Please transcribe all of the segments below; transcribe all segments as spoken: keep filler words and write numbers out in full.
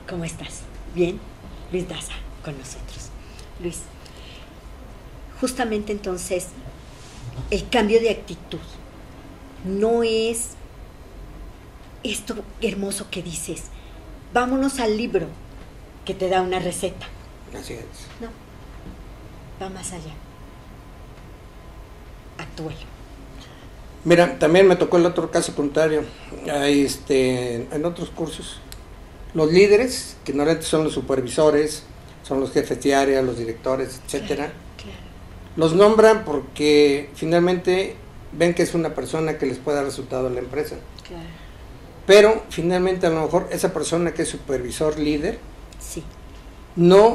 ¿Cómo estás? Bien, Luis Daza con nosotros. Luis, justamente entonces, el cambio de actitud no es esto hermoso que dices, vámonos al libro que te da una receta. Así es. No, va más allá. Actúelo. Mira, también me tocó el otro caso contrario. Hay, este, en otros cursos, los líderes, que normalmente son los supervisores, son los jefes de área, los directores, etcétera, Claro, claro. los nombran porque finalmente ven que es una persona que les puede dar resultado a la empresa. Claro. Pero finalmente a lo mejor esa persona que es supervisor, líder, Sí. no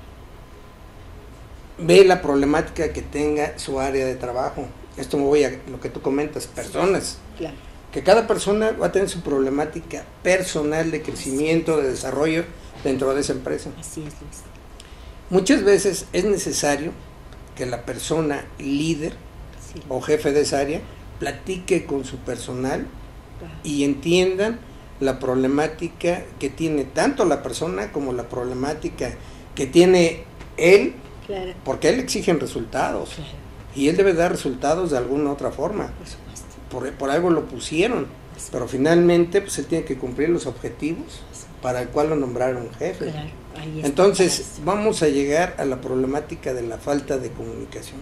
ve la problemática que tenga su área de trabajo. Esto me voy a lo que tú comentas, personas. Claro. Que cada persona va a tener su problemática personal de crecimiento, de desarrollo dentro de esa empresa. Así es, Luis. Muchas veces es necesario que la persona líder Sí. o jefe de esa área platique con su personal Claro. y entiendan la problemática que tiene tanto la persona como la problemática que tiene él, Claro. porque a él le exigen resultados Claro. y él debe dar resultados de alguna otra forma. Por supuesto. Por, por algo lo pusieron, Así. pero finalmente pues él tiene que cumplir los objetivos para el cual lo nombraron jefe. Claro. Ahí está. Entonces vamos a llegar a la problemática de la falta de comunicación.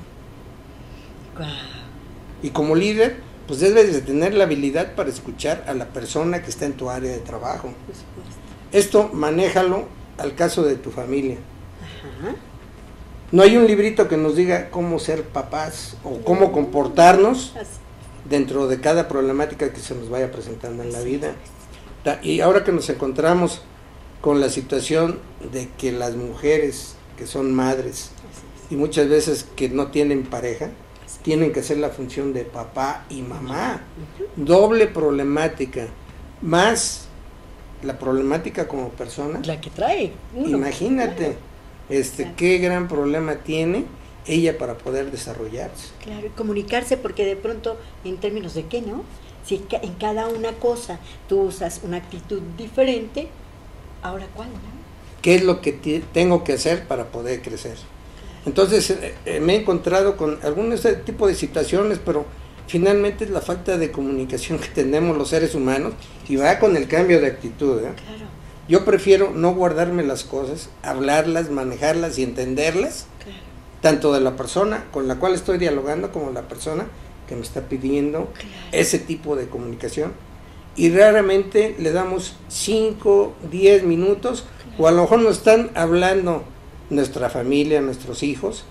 Guau. Y como líder, pues debes de tener la habilidad para escuchar a la persona que está en tu área de trabajo. Por supuesto. Esto manéjalo al caso de tu familia. Ajá. No hay un librito que nos diga cómo ser papás o cómo comportarnos Así. dentro de cada problemática que se nos vaya presentando en la Así vida. es. Ta- Y ahora que nos encontramos con la situación de que las mujeres que son madres Así es. y muchas veces que no tienen pareja, Así es. tienen que hacer la función de papá y mamá. Ujú. Doble problemática, más la problemática como persona. La que trae uno. Imagínate, Claro. este, Claro. qué gran problema tiene ella para poder desarrollarse. Claro, y comunicarse, porque de pronto, en términos de qué, ¿no? Si ca- en cada una cosa tú usas una actitud diferente, ¿ahora cuál, no? ¿Qué es lo que ti- tengo que hacer para poder crecer? Entonces eh, eh, me he encontrado con algunos de este tipo de situaciones, pero finalmente es la falta de comunicación que tenemos los seres humanos y va con el cambio de actitud, ¿eh? Claro, Yo prefiero no guardarme las cosas, hablarlas, manejarlas y entenderlas, claro, tanto de la persona con la cual estoy dialogando como la persona que me está pidiendo claro. ese tipo de comunicación. Y raramente le damos cinco, diez minutos, o a lo mejor nos están hablando nuestra familia, nuestros hijos,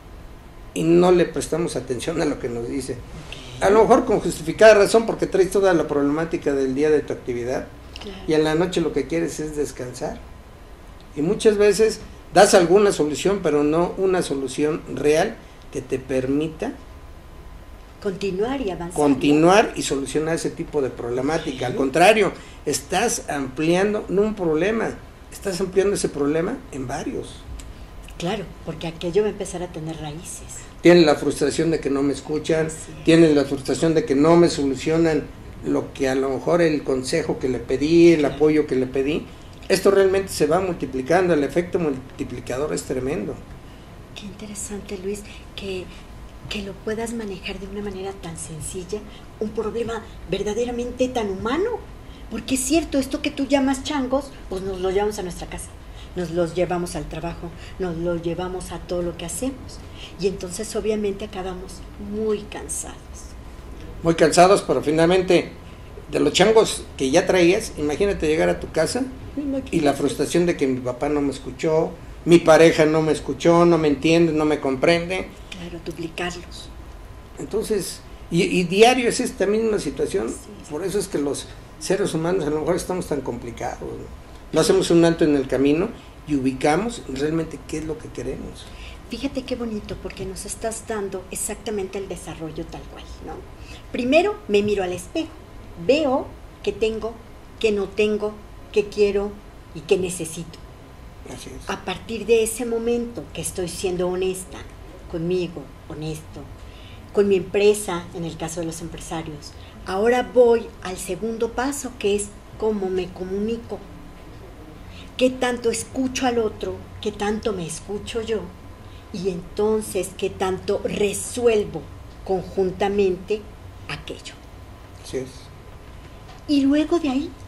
y no le prestamos atención a lo que nos dice. A lo mejor con justificada razón, porque traes toda la problemática del día de tu actividad, Claro. y en la noche lo que quieres es descansar. Y muchas veces das alguna solución, pero no una solución real que te permita Continuar y avanzar. continuar y solucionar ese tipo de problemática. Al contrario, estás ampliando, no un problema, estás ampliando ese problema en varios. ¿no? Claro, porque aquello va a empezar a tener raíces. Tienen la frustración de que no me escuchan, Así es. tienen la frustración de que no me solucionan lo que a lo mejor el consejo que le pedí, el Claro. apoyo que le pedí. Esto realmente se va multiplicando, el efecto multiplicador es tremendo. Qué interesante, Luis, que, que lo puedas manejar de una manera tan sencilla, un problema verdaderamente tan humano. Porque es cierto, esto que tú llamas changos, pues nos lo llevamos a nuestra casa, nos los llevamos al trabajo, nos lo llevamos a todo lo que hacemos. Y entonces obviamente acabamos muy cansados. Muy cansados, pero finalmente de los changos que ya traías, imagínate llegar a tu casa y la frustración de que mi papá no me escuchó, mi pareja no me escuchó, no me entiende, no me comprende. Claro, duplicarlos. Entonces, y, y diario es esta misma situación, Sí, sí. por eso es que los seres humanos a lo mejor estamos tan complicados, ¿no? No hacemos un alto en el camino y ubicamos realmente qué es lo que queremos. Fíjate qué bonito, porque nos estás dando exactamente el desarrollo tal cual, ¿no? Primero me miro al espejo, veo qué tengo, qué no tengo, qué quiero y qué necesito. Así es. A partir de ese momento que estoy siendo honesta conmigo, honesto, con mi empresa, en el caso de los empresarios, ahora voy al segundo paso, que es cómo me comunico. qué tanto escucho al otro, qué tanto me escucho yo, y entonces qué tanto resuelvo conjuntamente aquello. Así es. Y luego de ahí,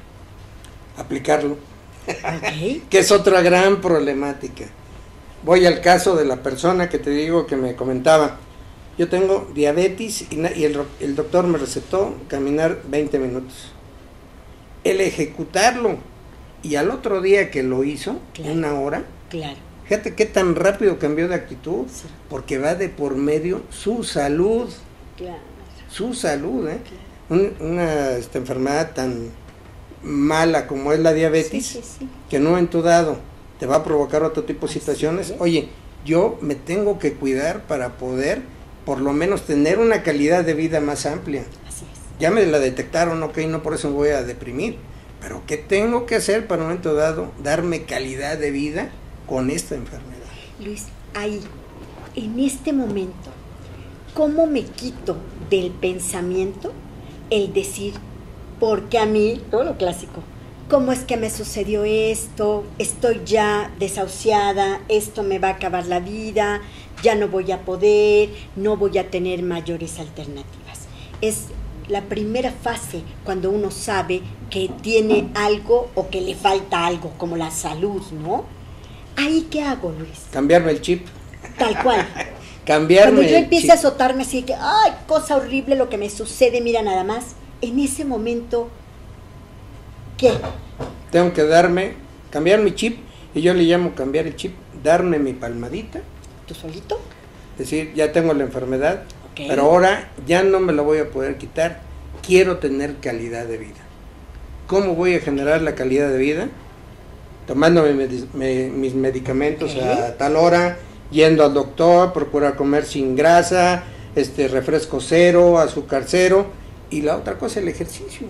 aplicarlo. okay. Que es otra gran problemática. Voy al caso de la persona que te digo que me comentaba. Yo tengo diabetes y, y el, el doctor me recetó caminar veinte minutos. El ejecutarlo y al otro día que lo hizo, claro, una hora, claro. Fíjate qué tan rápido cambió de actitud, Sí. porque va de por medio su salud, Claro. su salud, ¿eh? Claro. Un, una esta enfermedad tan mala como es la diabetes, Sí, sí, sí. que no en tu dado te va a provocar otro tipo de situaciones. Sí. Oye, yo me tengo que cuidar para poder por lo menos tener una calidad de vida más amplia. Así es. Ya me la detectaron, ok, no por eso me voy a deprimir, pero ¿qué tengo que hacer para un momento dado darme calidad de vida con esta enfermedad? Luis, ahí, en este momento, ¿cómo me quito del pensamiento el decir, porque a mí, todo lo clásico, ¿cómo es que me sucedió esto? Estoy ya desahuciada, esto me va a acabar la vida, ya no voy a poder, no voy a tener mayores alternativas. Es la primera fase cuando uno sabe que tiene algo o que le falta algo, como la salud, ¿no? ¿Ahí qué hago, Luis? Cambiarme el chip. Tal cual. Cambiarme Cuando yo el empiece chip. a azotarme así que, ay, cosa horrible lo que me sucede, mira nada más, en ese momento, ¿qué? Tengo que darme, cambiar mi chip, y yo le llamo cambiar el chip, darme mi palmadita, ¿Tú solito? decir, ya tengo la enfermedad, Ok. pero ahora ya no me la voy a poder quitar, quiero tener calidad de vida. ¿Cómo voy a generar la calidad de vida? Tomándome medis- me- mis medicamentos Ok. a tal hora, yendo al doctor, procurar comer sin grasa, este refresco cero, azúcar cero, y la otra cosa, el ejercicio.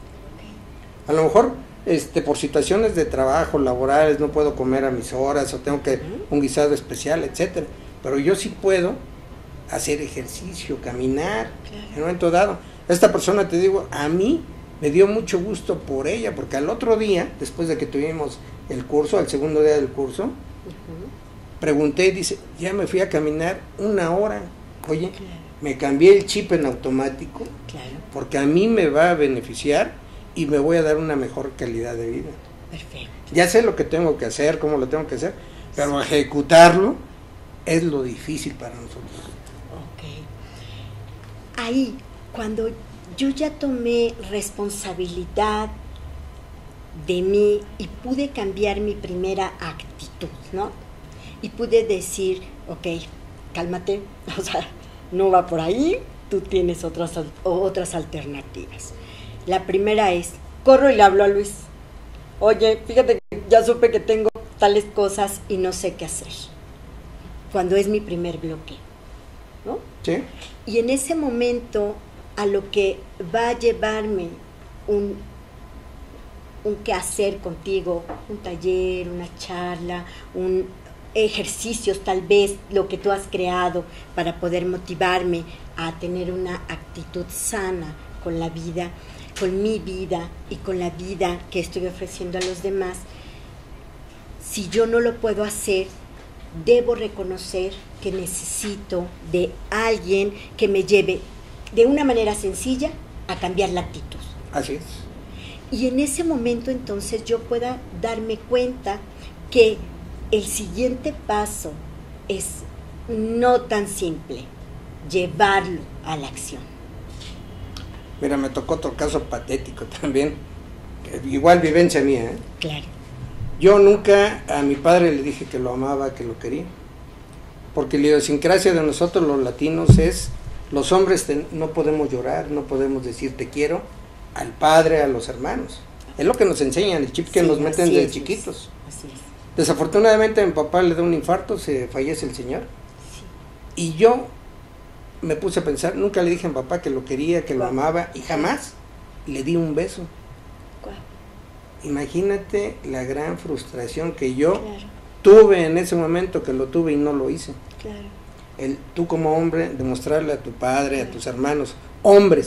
A lo mejor este por situaciones de trabajo, laborales, no puedo comer a mis horas, o tengo que Ujú. un guisado especial, etcétera, pero yo sí puedo hacer ejercicio, caminar, Claro. en un momento dado. Esta persona, te digo, a mí me dio mucho gusto por ella, porque al otro día, después de que tuvimos el curso, al segundo día del curso, Ujú. pregunté y dice, ya me fui a caminar una hora. Oye, Claro. me cambié el chip en automático, Claro, porque a mí me va a beneficiar y me voy a dar una mejor calidad de vida. perfecto. Ya sé lo que tengo que hacer, cómo lo tengo que hacer, pero ejecutarlo es lo difícil para nosotros. Ok. Ahí, cuando yo ya tomé responsabilidad de mí y pude cambiar mi primera actitud, ¿no? Y pude decir, ok, cálmate, o sea, no va por ahí, tú tienes otras, al- otras alternativas. La primera es, corro y le hablo a Luis. Oye, fíjate que ya supe que tengo tales cosas y no sé qué hacer. Cuando es mi primer bloque, ¿no? ¿Sí? Y en ese momento, a lo que va a llevarme un, un quehacer contigo, un taller, una charla, un ejercicios, tal vez lo que tú has creado para poder motivarme a tener una actitud sana con la vida, con mi vida y con la vida que estoy ofreciendo a los demás. Si yo no lo puedo hacer, debo reconocer que necesito de alguien que me lleve de una manera sencilla a cambiar la actitud. Así es. Y en ese momento entonces yo pueda darme cuenta que el siguiente paso es no tan simple, llevarlo a la acción. Mira, me tocó otro caso patético también, que igual vivencia mía, ¿eh? Claro. Yo nunca a mi padre le dije que lo amaba, que lo quería, porque la idiosincrasia de nosotros los latinos es, los hombres te, no podemos llorar, no podemos decir te quiero al padre, a los hermanos. Es lo que nos enseñan, el chip que Sí, nos meten así desde es, chiquitos. Así es. Desafortunadamente a mi papá le da un infarto, se fallece el señor, Sí. y yo me puse a pensar, nunca le dije a mi papá que lo quería, que lo Guau. amaba, y jamás le di un beso. Guau. Imagínate la gran frustración que yo Claro, tuve en ese momento, que lo tuve y no lo hice. claro, El, tú como hombre, demostrarle a tu padre, a tus hermanos, hombres,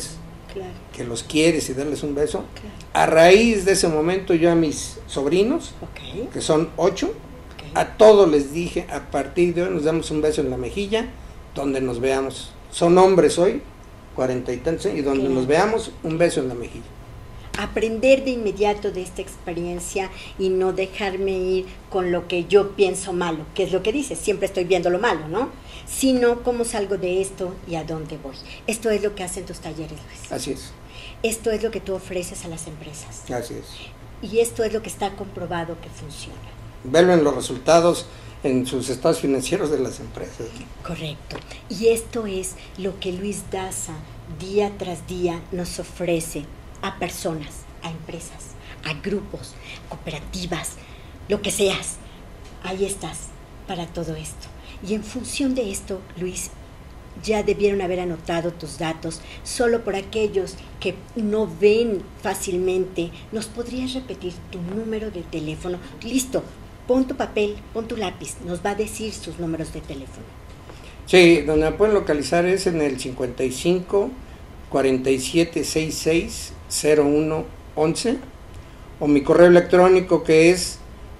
claro, que los quieres y darles un beso. claro. A raíz de ese momento yo a mis sobrinos, Ok, que son ocho, ok. a todos les dije, a partir de hoy nos damos un beso en la mejilla, donde nos veamos. Son hombres hoy, cuarenta y tantos, y donde Claro. nos veamos, un beso en la mejilla. Aprender de inmediato de esta experiencia y no dejarme ir con lo que yo pienso malo, que es lo que dices, siempre estoy viendo lo malo, ¿no? Sino cómo salgo de esto y a dónde voy. Esto es lo que hacen tus talleres, Luis. Así es, Esto es lo que tú ofreces a las empresas. así es. Y esto es lo que está comprobado que funciona. Vuelven los resultados en sus estados financieros de las empresas. Correcto. Y esto es lo que Luis Daza día tras día nos ofrece a personas, a empresas, a grupos, cooperativas, lo que seas. Ahí estás para todo esto. Y en función de esto, Luis, ya debieron haber anotado tus datos. Solo por aquellos que no ven fácilmente, ¿nos podrías repetir tu número de teléfono? Listo, pon tu papel, pon tu lápiz, nos va a decir sus números de teléfono. Sí, donde me pueden localizar es en el cincuenta y cinco, cuarenta y siete, sesenta y seis, cero uno, once, o mi correo electrónico que es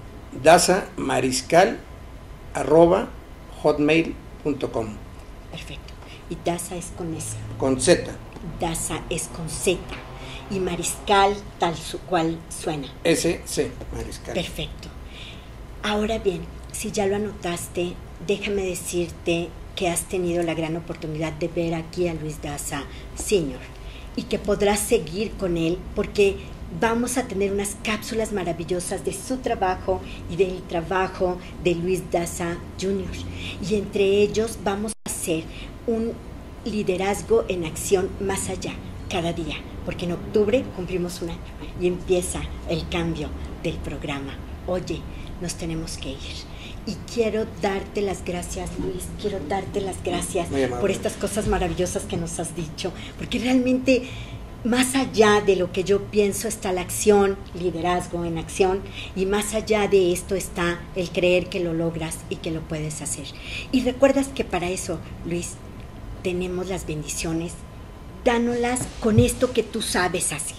dazamariscal arroba hotmail punto com, Perfecto. Y Daza es con S. con Z. Daza es con Z. Y Mariscal tal su cual suena. S C, Mariscal. Perfecto. Ahora bien, si ya lo anotaste, déjame decirte que has tenido la gran oportunidad de ver aquí a Luis Daza Senior y que podrás seguir con él porque vamos a tener unas cápsulas maravillosas de su trabajo y del trabajo de Luis Daza Junior Y entre ellos vamos a hacer un liderazgo en acción más allá cada día, porque en octubre cumplimos un año y empieza el cambio del programa. Oye, nos tenemos que ir. Y quiero darte las gracias, Luis, quiero darte las gracias por estas cosas maravillosas que nos has dicho, porque realmente más allá de lo que yo pienso está la acción, liderazgo en acción, y más allá de esto está el creer que lo logras y que lo puedes hacer. Y recuerdas que para eso, Luis, tenemos las bendiciones, dánolas con esto que tú sabes hacer.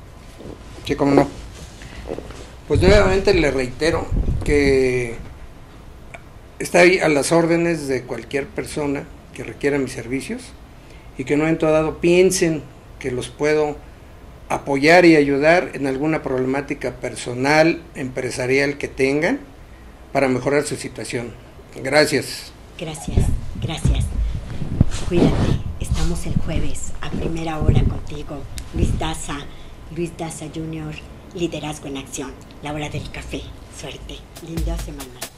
Sí, cómo no. Pues nuevamente le reitero que está ahí a las órdenes de cualquier persona que requiera mis servicios y que no en todo dado piensen que los puedo apoyar y ayudar en alguna problemática personal, empresarial que tengan para mejorar su situación. Gracias. Gracias, gracias. Cuídate, estamos el jueves a primera hora contigo. Luis Daza, Luis Daza Junior, Liderazgo en Acción, la hora del café. Suerte, linda semana.